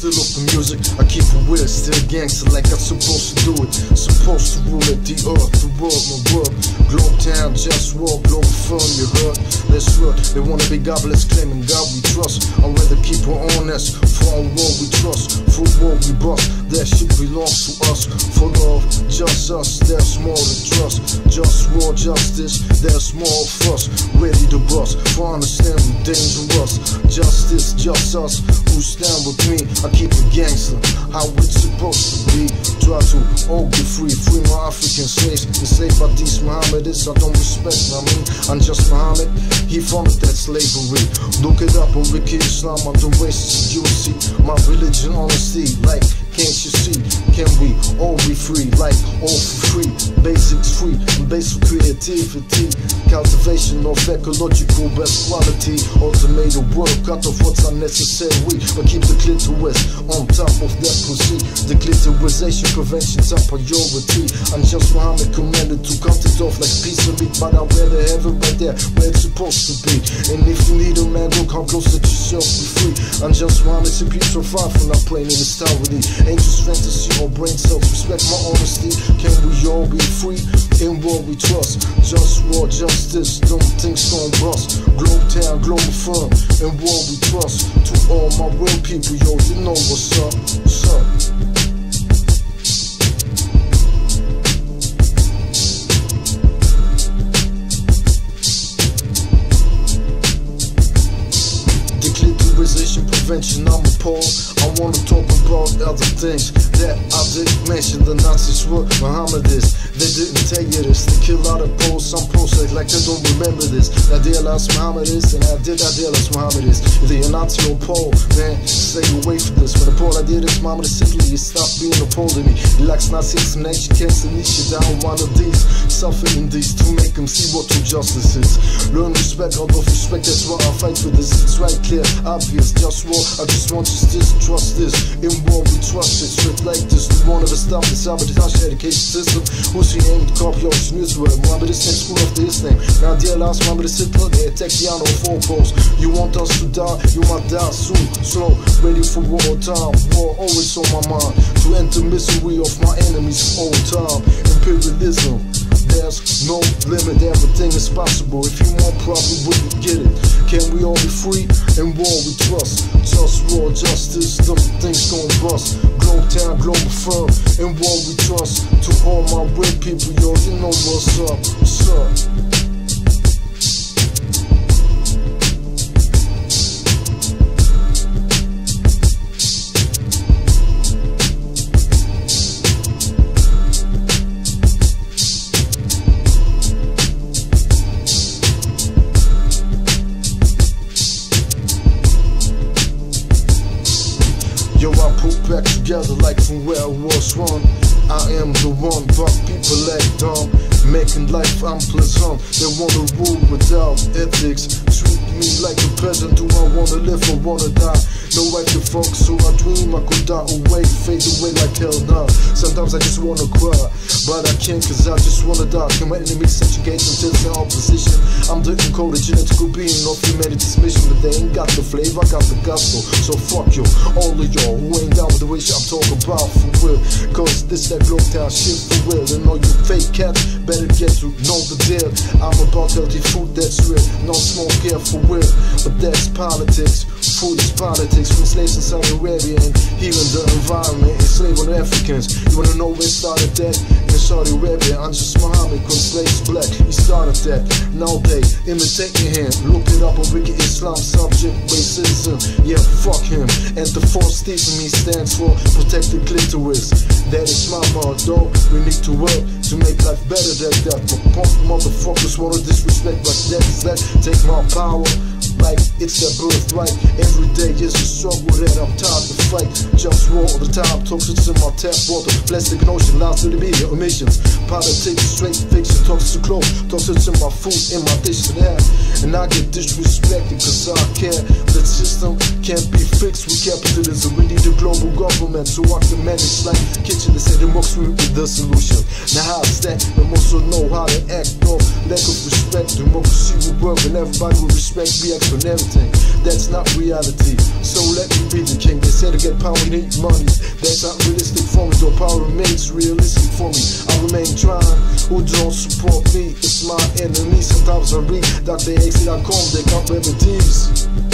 still up the music, I keep it weird, still gangster like I'm supposed to do it. Supposed to rule at the earth, the world, my world. Globe town, just walk, global fun, you heard? Let's work, they wanna be godless, claiming God we trust. I'd rather keep her honest, for our war we trust, for war we bust. That shit belongs to us, for love, just us, there's more to trust. Just war, justice, there's more of us, ready to bust, for understand we dangerous. Justice, just us, who stand with me. I keep it gangster, how it's supposed to be. Try to all be free, free my African slaves, enslaved by these Mohammedists I don't respect, I mean, I'm just Muhammad, he founded that slavery. Look it up on Wiki Islam, I'm the racist, you see, my religion, honesty, like, can't you see, can we all be free, like, all for free, basics free, and basic creativity, cultivation of ecological best quality, automated world, cut off what's unnecessary, but keep the clitoris on top of that pussy, the clitorisation prevention top priority. I'm just Muhammad commanded to cut it off like a piece of meat, but I'd rather have it right there where it's supposed to be. And if you need a man, look how close that yourself be free. I'm just Muhammad, CP so far from not playing in this tower. Angels fantasy or brain cells, respect my honesty. Can we all be free in what we trust? Just war, justice, them things gon' bust. Globe town, global firm, in what we trust. To all my real people, yo, you know what's up, what's up. Prevention, I'm appalled. I wanna talk about other things that I didn't mention. The Nazis were Mohammedists, they didn't tell you this. They kill out of Poles, some Poles act like they don't remember this. I realized Mohammedists, and I realize Mohammedists. Either you're Nazi or Pole, man, stay away from this. When the Pole I did this, Mohammed Italy, you stop being a Pole to me. He likes Nazis and ancient cats and niche down one of these. Suffering these to make them see what true justice is. Learn respect out of respect, that's why I fight for this. It's right, clear, obvious, just war. I just want justice, trust this. In war we trust it, straight like this. We wanna stop the sabotage education system. Who's he aimed to copy ocean Israel? Mohammedist name, school after his name. Now dear last Mohammedist Hitler, they attack the on four posts. You want us to die, you might die soon. Slow, ready for war time. War always on my mind. To end the misery of my enemies all time. Imperialism, there's no limit, everything is possible. If you want probably wouldn't get it. Can we all be free? In war we trust. Just war, justice, them things gon' bust. Globe town, global firm. In war we trust. To all my real people, yo, you know what's up, what's up. Yo, I put back together like from where I was one. I am the one, but people act dumb, making life unpleasant. They wanna rule without ethics, treat me like a peasant. Do I wanna live or wanna die? No right to fuck, so I dream I could die away, fade away like hell nah. Sometimes I just wanna cry, but I can't cause I just wanna die. Can my enemies subjugate until they're opposition? I'm the encoded genetical being of humanity's mission, but they ain't got the flavor, I got the gospel. So fuck you, all of y'all who ain't down with the way I'm talking about for real. Cause this that globe town shit for real. And all you fake cats better get to know the deal. I'm about healthy food that's real, no smoke here for real. But that's politics, food is politics. From slaves in Saudi Arabia and healing the environment, enslaving Africans. You wanna know where it started that? In Saudi Arabia, I'm just Muhammad, cause slaves black, he started that. Now they imitating him, look it up on Wiki Islam, subject racism. Yeah, fuck him. And the false Stephen stands for protect the clitoris. That is my motto, we need to work to make life better than that. But punk motherfuckers wanna disrespect like that. That take my power like it's their birthright. Every day is a struggle that I'm tired to fight. Just war all the time, toxic in my tap water. Plastic notion, lies to the media, emissions. Politics, straight fiction, toxic clothes, toxic in my food, in my dishes and hair. And I get disrespected cause I care. The system can't be fixed with capitalism. We need a global government so I can manage like kitchen. They say democracy is the solution. Now how's that? We also know how to act, no lack of respect. Democracy will work and everybody will respect, react on everything. That's not reality, so let me be the king. They say to get power you need money. That's not realistic for me, though power remains realistic for me. I remain trying, who don't support me, it's my enemy. Sometimes I read DrAxie.com, they got remedies.